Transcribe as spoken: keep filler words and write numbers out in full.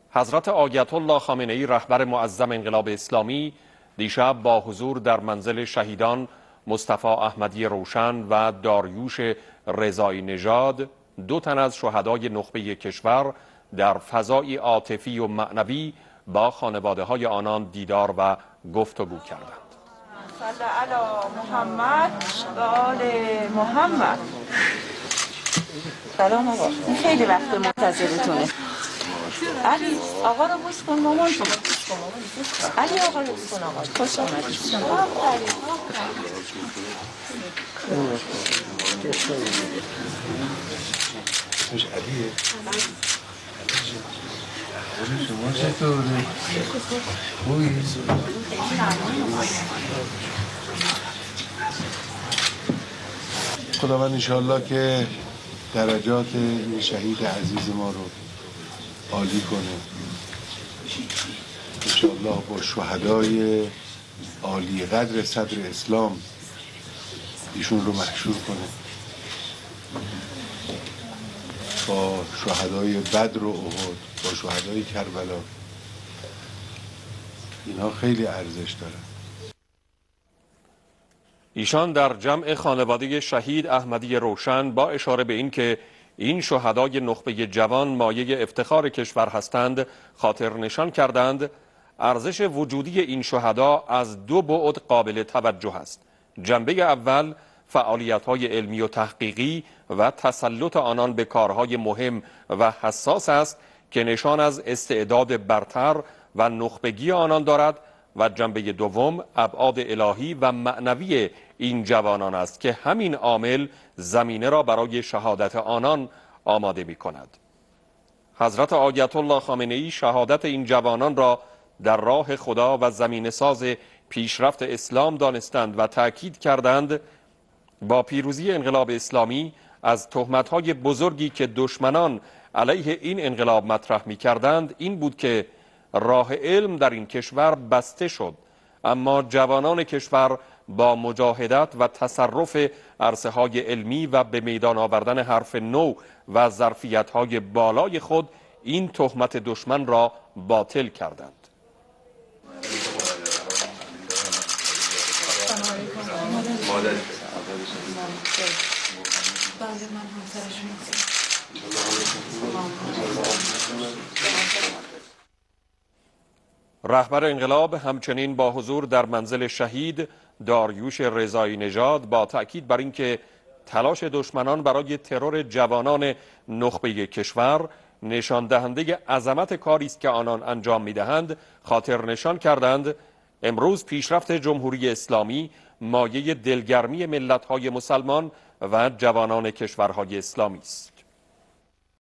حضرت آیت الله خامنه ای رهبر معظم انقلاب اسلامی دیشب با حضور در منزل شهیدان مصطفی احمدی روشن و داریوش رضایی نژاد، دو تن از شهدای نخبه کشور، در فضای عاطفی و معنوی با خانواده های آنان دیدار و گفتگو کردند. صلی علی محمد و آل محمد. سلام آقا، این خیلی وقت منتظرتونه. علی آقا رو بوس کن مامان جون. علی آقا رو بوس کن آقا. خوش آمدید. مش علیه. شما چطوره؟ خوبی؟ خداوند انشاءالله که درجات این شهید عزیز ما رو عالی کنه. انشاءالله با شهدای عالی قدر صدر اسلام ایشون رو محشور کنه، با شهدای بدر و احد، با شهدای کربلا. اینها خیلی ارزش دارن. ایشان در جمع خانواده شهید احمدی روشن با اشاره به این که این شهدای نخبه جوان مایه افتخار کشور هستند خاطر نشان کردند ارزش وجودی این شهدا از دو بعد قابل توجه است. جنبه اول فعالیت‌های علمی و تحقیقی و تسلط آنان به کارهای مهم و حساس است که نشان از استعداد برتر و نخبگی آنان دارد، و جنبه دوم ابعاد الهی و معنوی این جوانان است که همین عامل زمینه را برای شهادت آنان آماده می کند. حضرت آیت الله خامنه ای شهادت این جوانان را در راه خدا و زمینه ساز پیشرفت اسلام دانستند و تأکید کردند با پیروزی انقلاب اسلامی از تهمت‌های بزرگی که دشمنان علیه این انقلاب مطرح می کردند این بود که راه علم در این کشور بسته شد، اما جوانان کشور با مجاهدت و تصرف عرصه های علمی و به میدان آوردن حرف نو و ظرفیت های بالای خود این تهمت دشمن را باطل کردند. رهبر انقلاب همچنین با حضور در منزل شهید داریوش رضایی نژاد با تأکید بر اینکه تلاش دشمنان برای ترور جوانان نخبه کشور نشان دهنده عظمت کاری است که آنان انجام می‌دهند خاطر نشان کردند امروز پیشرفت جمهوری اسلامی مایه دلگرمی ملت‌های مسلمان و جوانان کشورهای اسلامی است.